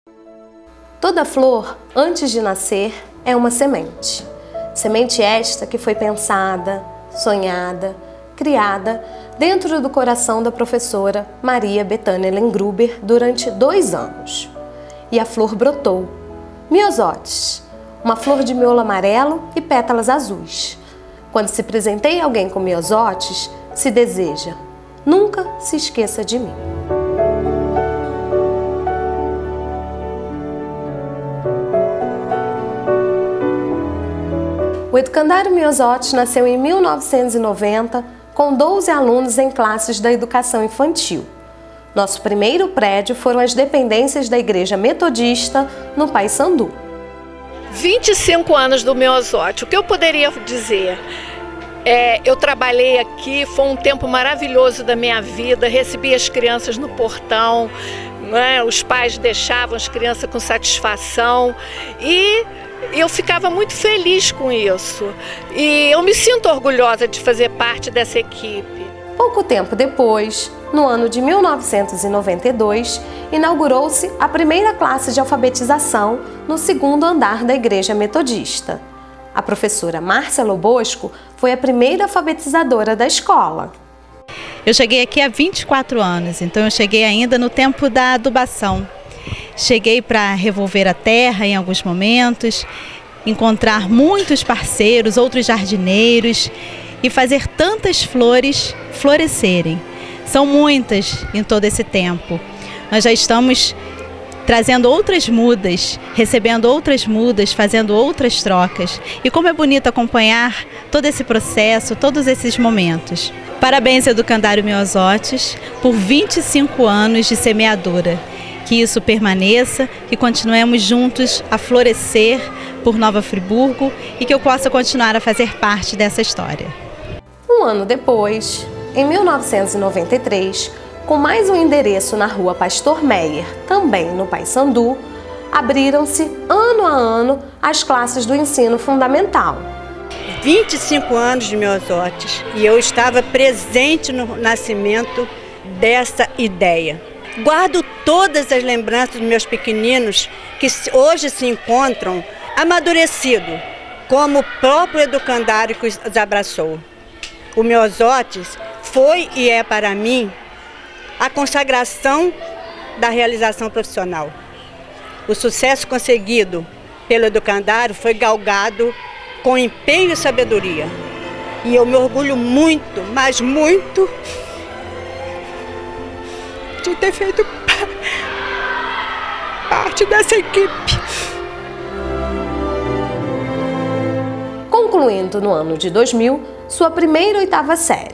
Toda flor, antes de nascer, é uma semente. Semente esta que foi pensada, sonhada, criada dentro do coração da professora Maria Bethânia Lengruber durante 2 anos. E a flor brotou. Miosotis, uma flor de miolo amarelo e pétalas azuis. Quando se presenteia alguém com miosotis, se deseja: nunca se esqueça de mim. O Educandário Miosotis nasceu em 1990, com 12 alunos em classes da educação infantil. Nosso primeiro prédio foram as dependências da Igreja Metodista, no Paissandu. 25 anos do Miosotis, o que eu poderia dizer? Eu trabalhei aqui, foi um tempo maravilhoso da minha vida, recebi as crianças no portão, né? Os pais deixavam as crianças com satisfação e eu ficava muito feliz com isso. E eu me sinto orgulhosa de fazer parte dessa equipe. Pouco tempo depois, no ano de 1992, inaugurou-se a primeira classe de alfabetização no 2º andar da Igreja Metodista. A professora Márcia Lobosco foi a primeira alfabetizadora da escola. Eu cheguei aqui há 24 anos, então eu cheguei ainda no tempo da adubação. Cheguei para revolver a terra em alguns momentos, encontrar muitos parceiros, outros jardineiros e fazer tantas flores florescerem. São muitas em todo esse tempo. Nós já estamos trazendo outras mudas, recebendo outras mudas, fazendo outras trocas. E como é bonito acompanhar todo esse processo, todos esses momentos. Parabéns, Educandário Miosotis, por 25 anos de semeadura. Que isso permaneça, que continuemos juntos a florescer por Nova Friburgo e que eu possa continuar a fazer parte dessa história. Um ano depois, em 1993, com mais um endereço na Rua Pastor Meyer, também no Paissandu, abriram-se ano a ano as classes do ensino fundamental. 25 anos de Miosotis e eu estava presente no nascimento dessa ideia. Guardo todas as lembranças dos meus pequeninos que hoje se encontram amadurecidos, como o próprio educandário que os abraçou. O Miosotis foi e é para mim a consagração da realização profissional. O sucesso conseguido pelo educandário foi galgado com empenho e sabedoria. E eu me orgulho muito, mas muito, de ter feito parte dessa equipe. Concluindo no ano de 2000, sua primeira 8ª série.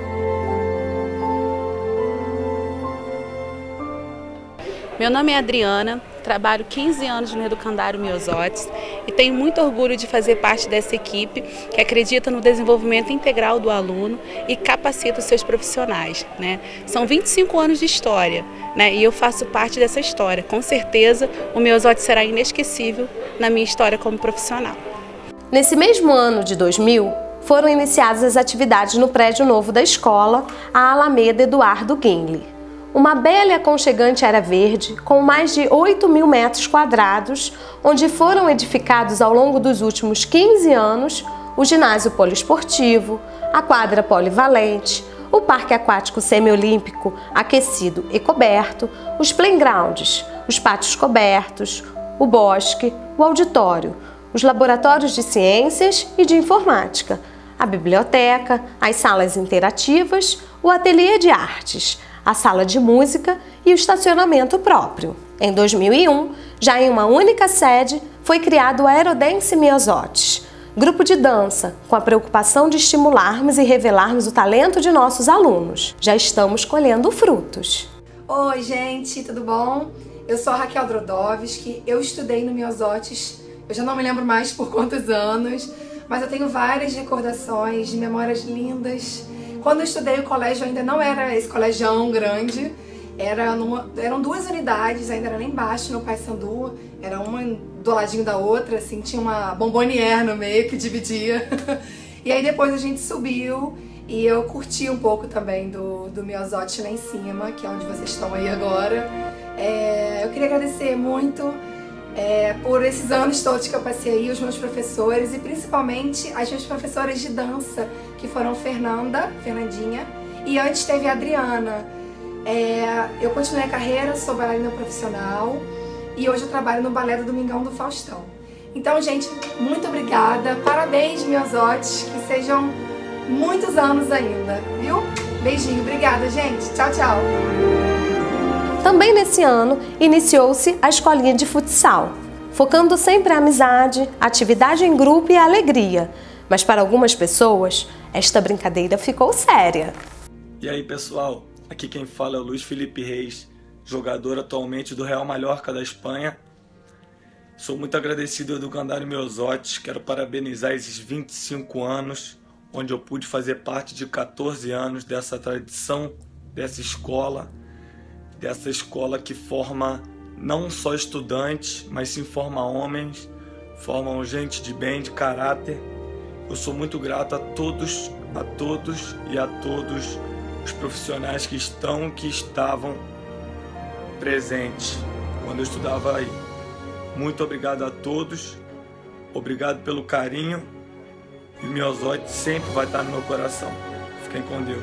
Meu nome é Adriana, trabalho 15 anos no Educandário Miosotis e tenho muito orgulho de fazer parte dessa equipe que acredita no desenvolvimento integral do aluno e capacita os seus profissionais, né? São 25 anos de história, né? E eu faço parte dessa história. Com certeza o Miosotis será inesquecível na minha história como profissional. Nesse mesmo ano de 2000, foram iniciadas as atividades no prédio novo da escola, a Alameda Eduardo Guinle. Uma bela e aconchegante área verde com mais de 8.000 metros quadrados, onde foram edificados ao longo dos últimos 15 anos o ginásio poliesportivo, a quadra polivalente, o parque aquático semiolímpico aquecido e coberto, os playgrounds, os pátios cobertos, o bosque, o auditório, os laboratórios de ciências e de informática, a biblioteca, as salas interativas, o ateliê de artes, a sala de música e o estacionamento próprio. Em 2001, já em uma única sede, foi criado o Aerodance Miosotis, grupo de dança, com a preocupação de estimularmos e revelarmos o talento de nossos alunos. Já estamos colhendo frutos. Oi, gente, tudo bom? Eu sou a Raquel Drodovski, eu estudei no Miosotis, eu já não me lembro mais por quantos anos, mas eu tenho várias recordações de memórias lindas. Quando eu estudei o colégio ainda não era esse colegião grande, eram 2 unidades, ainda era lá embaixo no Paissandu, era uma do ladinho da outra, assim, tinha uma bombonière no meio que dividia. E aí depois a gente subiu e eu curti um pouco também do Miosotis lá em cima, que é onde vocês estão aí agora. Eu queria agradecer muito por esses anos todos que eu passei aí, os meus professores e principalmente as minhas professoras de dança, que foram Fernandinha, e antes teve a Adriana. Eu continuei a carreira, sou bailarina profissional e hoje eu trabalho no Balé do Domingão do Faustão. Então, gente, muito obrigada, parabéns, Miosotes, que sejam muitos anos ainda, viu? Beijinho, obrigada, gente. Tchau, tchau. Também nesse ano, iniciou-se a escolinha de futsal, focando sempre a amizade, atividade em grupo e a alegria. Mas para algumas pessoas, esta brincadeira ficou séria. E aí, pessoal, aqui quem fala é o Luiz Felipe Reis, jogador atualmente do Real Mallorca da Espanha. Sou muito agradecido ao Educandário Miosotes, quero parabenizar esses 25 anos, onde eu pude fazer parte de 14 anos dessa tradição, dessa escola que forma não só estudantes, mas sim forma homens, formam gente de bem, de caráter. Eu sou muito grato a todos os profissionais que estavam presentes quando eu estudava aí. Muito obrigado a todos, obrigado pelo carinho, e o Miosotes sempre vai estar no meu coração. Fiquem com Deus.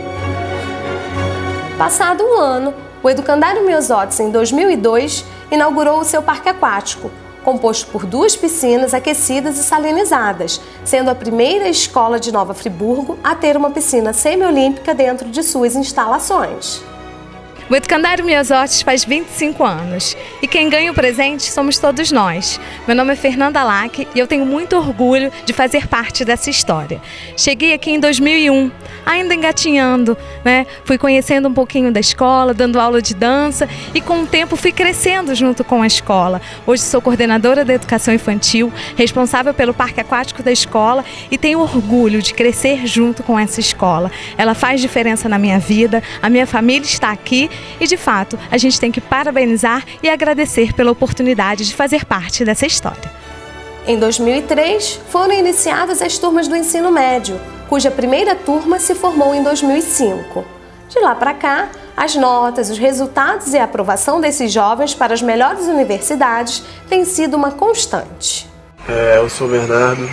Passado um ano, o Educandário Miosotes, em 2002, inaugurou o seu parque aquático, composto por 2 piscinas aquecidas e salinizadas, sendo a primeira escola de Nova Friburgo a ter uma piscina semiolímpica dentro de suas instalações. O Educandário Miosotes faz 25 anos e quem ganha o presente somos todos nós. Meu nome é Fernanda Lack e eu tenho muito orgulho de fazer parte dessa história. Cheguei aqui em 2001, ainda engatinhando, né? Fui conhecendo um pouquinho da escola, dando aula de dança e com o tempo fui crescendo junto com a escola. Hoje sou coordenadora da educação infantil, responsável pelo parque aquático da escola e tenho orgulho de crescer junto com essa escola. Ela faz diferença na minha vida, a minha família está aqui. E, de fato, a gente tem que parabenizar e agradecer pela oportunidade de fazer parte dessa história. Em 2003, foram iniciadas as turmas do ensino médio, cuja primeira turma se formou em 2005. De lá para cá, as notas, os resultados e a aprovação desses jovens para as melhores universidades têm sido uma constante. Eu sou o Bernardo,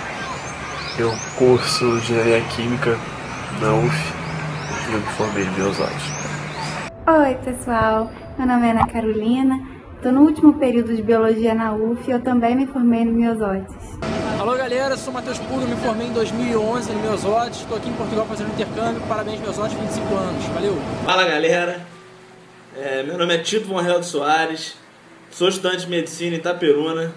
eu curso Engenharia Química na UF e eu me formei em Miosotes. Oi pessoal, meu nome é Ana Carolina, estou no último período de Biologia na UF e eu também me formei no Miosotes. Alô galera, sou Matheus Puro, me formei em 2011 no Miosotes, estou aqui em Portugal fazendo intercâmbio, parabéns Miosotes, 25 anos, valeu! Fala galera, meu nome é Tito Von Helder Soares, sou estudante de Medicina em Itaperuna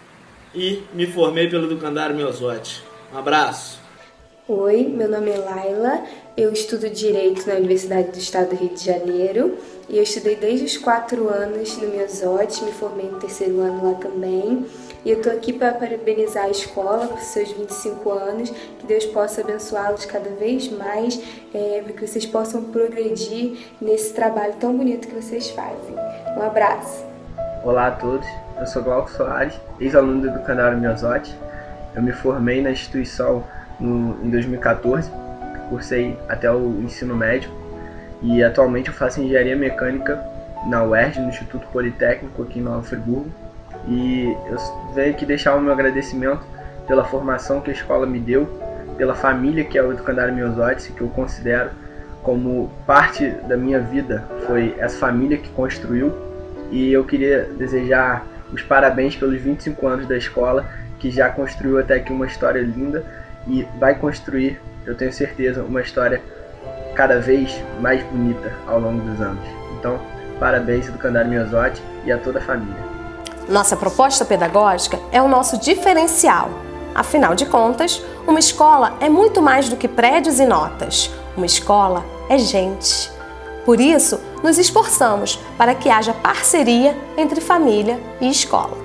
e me formei pelo Educandário Miosotes. Um abraço! Oi, meu nome é Laila, eu estudo Direito na Universidade do Estado do Rio de Janeiro e eu estudei desde os 4 anos no Miosotes, me formei no 3º ano lá também e eu estou aqui para parabenizar a escola por seus 25 anos, que Deus possa abençoá-los cada vez mais, para que vocês possam progredir nesse trabalho tão bonito que vocês fazem. Um abraço! Olá a todos, eu sou Glauco Soares, ex-aluno do Educandário Miosotes, eu me formei na instituição em 2014, cursei até o ensino médio e atualmente eu faço engenharia mecânica na UERJ, no Instituto Politécnico aqui em Nova Friburgo, e eu venho aqui deixar o meu agradecimento pela formação que a escola me deu, pela família que é o Educandário Miosotes, que eu considero como parte da minha vida, foi essa família que construiu, e eu queria desejar os parabéns pelos 25 anos da escola, que já construiu até aqui uma história linda e vai construir, eu tenho certeza, uma história cada vez mais bonita ao longo dos anos. Então, parabéns Educandário Miosotes e a toda a família. Nossa proposta pedagógica é o nosso diferencial. Afinal de contas, uma escola é muito mais do que prédios e notas. Uma escola é gente. Por isso, nos esforçamos para que haja parceria entre família e escola.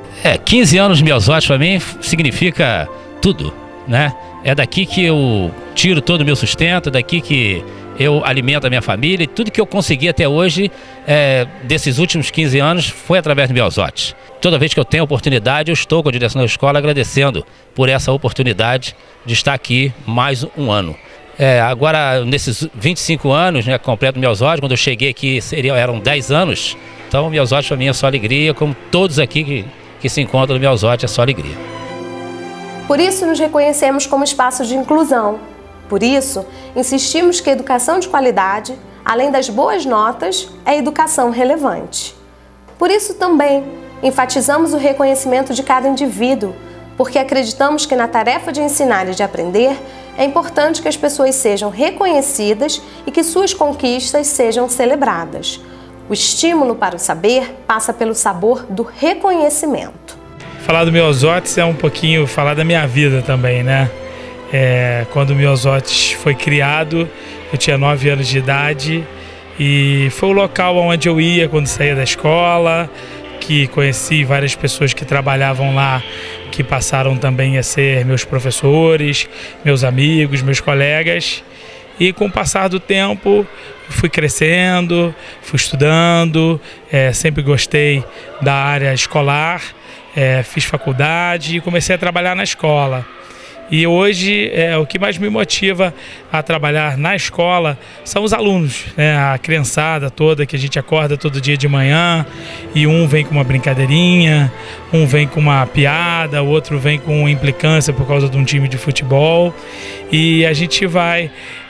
15 anos de Miosotes para mim significa tudo, né? É daqui que eu tiro todo o meu sustento, daqui que eu alimento a minha família, e tudo que eu consegui até hoje, desses últimos 15 anos, foi através do Miosotes. Toda vez que eu tenho oportunidade, eu estou com a direção da escola agradecendo por essa oportunidade de estar aqui mais um ano. Agora, nesses 25 anos, né, completo Miosotis, quando eu cheguei aqui eram 10 anos. Então, Miosotis para mim é só alegria, como todos aqui que se encontram no Miosotis é só alegria. Por isso, nos reconhecemos como espaço de inclusão. Por isso, insistimos que a educação de qualidade, além das boas notas, é educação relevante. Por isso, também, enfatizamos o reconhecimento de cada indivíduo, porque acreditamos que na tarefa de ensinar e de aprender, é importante que as pessoas sejam reconhecidas e que suas conquistas sejam celebradas. O estímulo para o saber passa pelo sabor do reconhecimento. Falar do Miosotis é um pouquinho falar da minha vida também, né? Quando o Miosotis foi criado, eu tinha 9 anos de idade e foi o local onde eu ia quando saía da escola, que conheci várias pessoas que trabalhavam lá, que passaram também a ser meus professores, meus amigos, meus colegas. E com o passar do tempo, fui crescendo, fui estudando, sempre gostei da área escolar, fiz faculdade e comecei a trabalhar na escola. E hoje o que mais me motiva a trabalhar na escola são os alunos, né? A criançada toda que a gente acorda todo dia de manhã e um vem com uma brincadeirinha, um vem com uma piada, o outro vem com uma implicância por causa de um time de futebol e a gente vai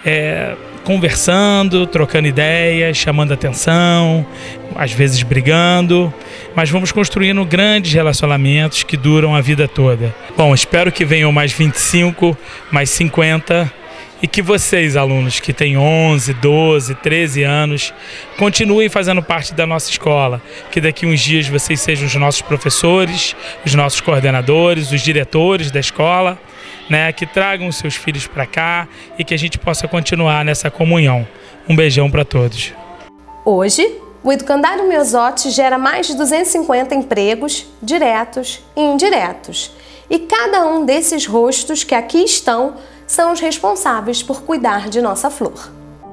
conversando, trocando ideias, chamando atenção, às vezes brigando, mas vamos construindo grandes relacionamentos que duram a vida toda. Bom, espero que venham mais 25, mais 50 e que vocês, alunos que têm 11, 12, 13 anos, continuem fazendo parte da nossa escola, que daqui uns dias vocês sejam os nossos professores, os nossos coordenadores, os diretores da escola, né, que tragam os seus filhos para cá e que a gente possa continuar nessa comunhão. Um beijão para todos. Hoje, o Educandário Miosotis gera mais de 250 empregos, diretos e indiretos. E cada um desses rostos que aqui estão são os responsáveis por cuidar de nossa flor.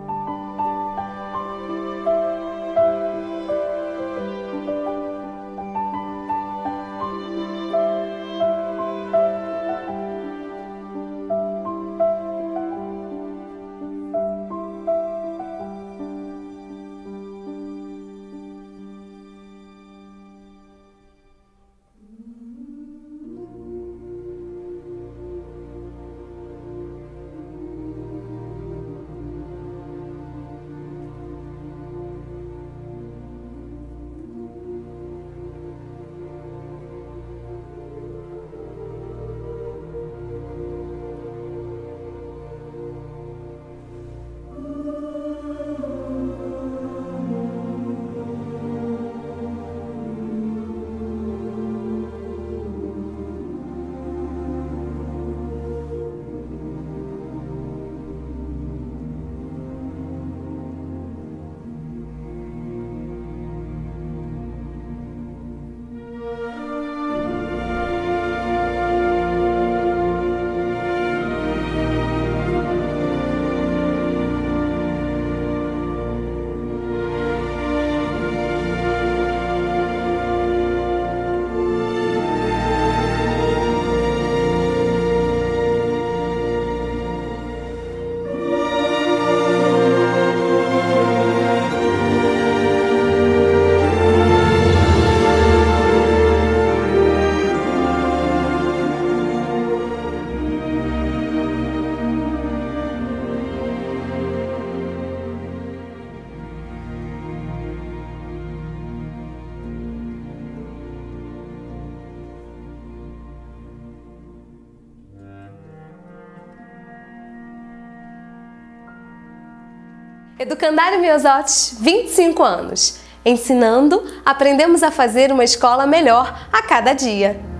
Educandário Miosotis, 25 anos. Ensinando, aprendemos a fazer uma escola melhor a cada dia.